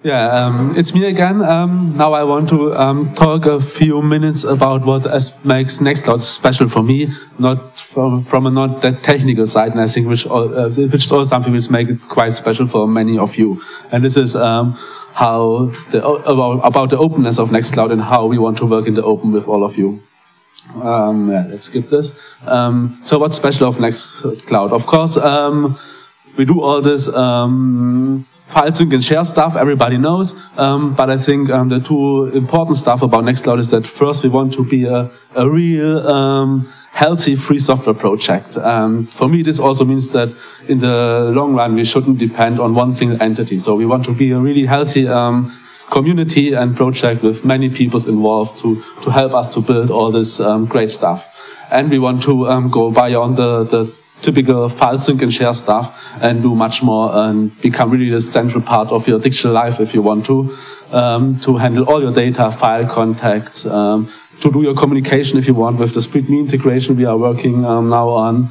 Yeah, it's me again. Now I want to talk a few minutes about what makes Nextcloud special for me, not from a not that technical side, and I think which is also something which makes it quite special for many of you. And this is about the openness of Nextcloud and how we want to work in the open with all of you. Yeah, let's skip this. So what's special of Nextcloud? Of course, we do all this file sync and share stuff, everybody knows, but I think the two important stuff about Nextcloud is that first we want to be a real healthy free software project. For me this also means that in the long run we shouldn't depend on one single entity, so we want to be a really healthy community and project with many people involved to help us to build all this great stuff. And we want to go beyond the typical file sync and share stuff and do much more and become really the central part of your digital life if you want to handle all your data, file contacts, to do your communication if you want with the SpreadMe integration we are working now on.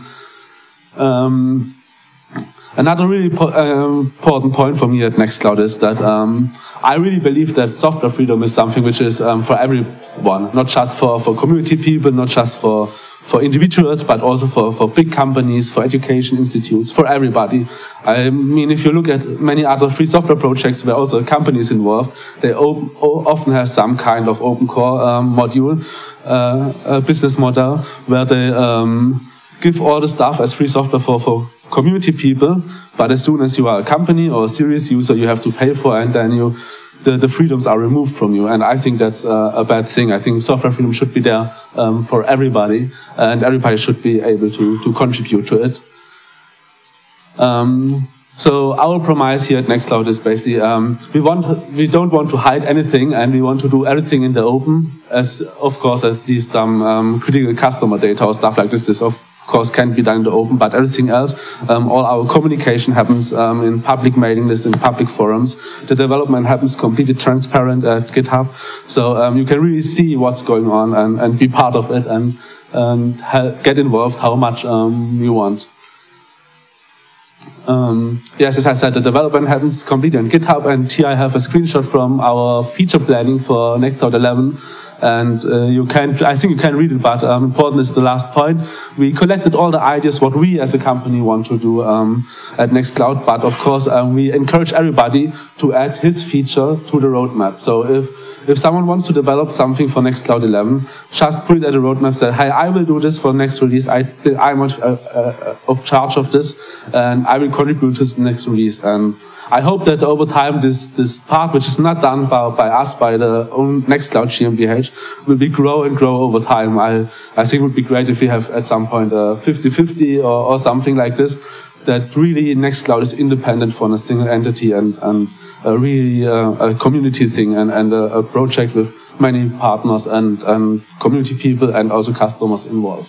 Another really important point for me at Nextcloud is that I really believe that software freedom is something which is for everyone, not just for community people, not just for individuals, but also for big companies, for education institutes, for everybody. I mean, if you look at many other free software projects where also companies involved, they often have some kind of open core module, business model, where they give all the stuff as free software for community people, but as soon as you are a company or a serious user, you have to pay for it, and then the freedoms are removed from you. And I think that's a bad thing. I think software freedom should be there for everybody, and everybody should be able to contribute to it. So our promise here at Nextcloud is basically we don't want to hide anything, and we want to do everything in the open, as of course at least some critical customer data or stuff like this of course can't be done in the open, but everything else, all our communication happens in public mailing lists, in public forums. The development happens completely transparent at GitHub, so you can really see what's going on and be part of it and get involved how much you want. Yes, as I said, the development happens completely on GitHub, and here I have a screenshot from our feature planning for Nextcloud 11. And I think you can read it, but important is the last point. We collected all the ideas what we as a company want to do at Nextcloud, but of course we encourage everybody to add his feature to the roadmap. So if someone wants to develop something for Nextcloud 11, just put it at the roadmap, say, hey, I will do this for next release, I'm of charge of this, and I will contribute to the next release. And I hope that over time this part, which is not done by us, by the own Nextcloud GmbH, will be grow and grow over time. I think it would be great if we have at some point a 50-50 or something like this, that really Nextcloud is independent from a single entity and a really a community thing and a project with many partners and community people and also customers involved.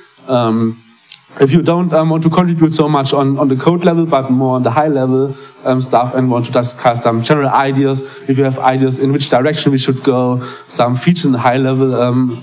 If you don't want to contribute so much on the code level, but more on the high level stuff, and want to discuss some general ideas, if you have ideas in which direction we should go, some features in high level,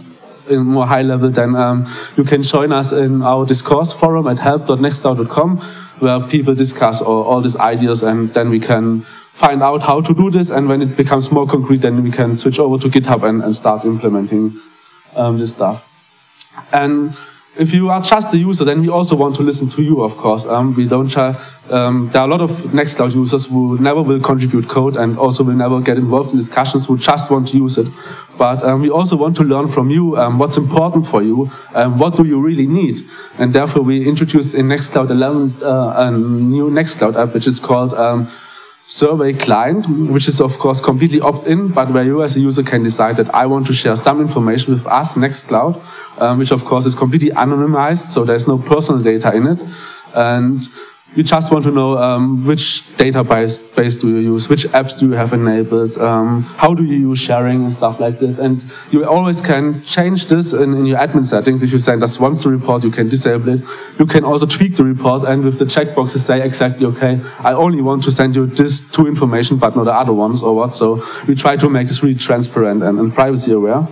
then you can join us in our discourse forum at help.nextcloud.com, where people discuss all these ideas, and then we can find out how to do this, and when it becomes more concrete, then we can switch over to GitHub and start implementing this stuff. And if you are just a user, then we also want to listen to you, of course. We don't there are a lot of Nextcloud users who never will contribute code and also will never get involved in discussions, who just want to use it. But we also want to learn from you what's important for you, what do you really need. And therefore we introduced in Nextcloud 11 a new Nextcloud app, which is called Survey Client, which is of course completely opt-in, but where you as a user can decide that I want to share some information with us, Nextcloud, which of course is completely anonymized, so there's no personal data in it. And we just want to know which database do you use, which apps do you have enabled, how do you use sharing and stuff like this. And you always can change this in your admin settings. If you send us once the report, you can disable it. You can also tweak the report and with the checkboxes say exactly, okay, I only want to send you this two information, but not the other ones or what. So we try to make this really transparent and privacy aware.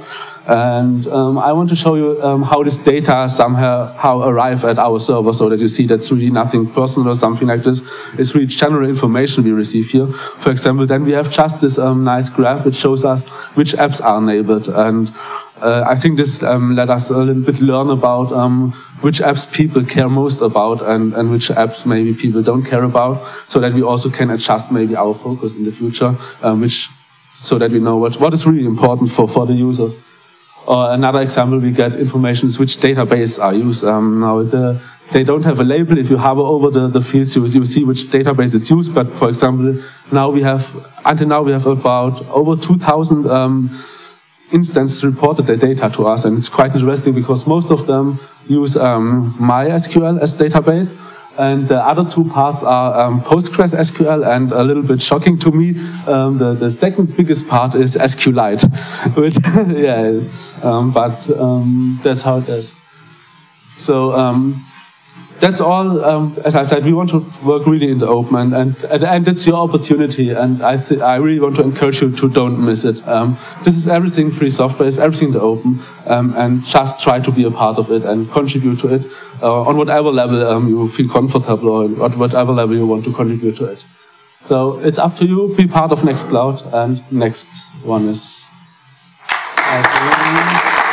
And I want to show you how this data somehow arrive at our server, so that you see that's really nothing personal or something like this. It's really general information we receive here. For example, then we have just this nice graph which shows us which apps are enabled. And I think this let us a little bit learn about which apps people care most about and which apps maybe people don't care about, so that we also can adjust maybe our focus in the future, so that we know what is really important for the users. Another example, we get information which database are used. Now they don't have a label. If you hover over the fields, you see which database is used. But for example, until now we have about over 2,000 instances reported their data to us, and it's quite interesting because most of them use MySQL as database. And the other two parts are PostgreSQL, and a little bit shocking to me, the second biggest part is SQLite, which, yeah, but that's how it is. So that's all. As I said, we want to work really in the open, and at the end, it's your opportunity, and I really want to encourage you to don't miss it. This is everything free software, it's everything in the open, and just try to be a part of it and contribute to it on whatever level you feel comfortable, or at whatever level you want to contribute to it. So it's up to you, be part of Nextcloud, and next one is...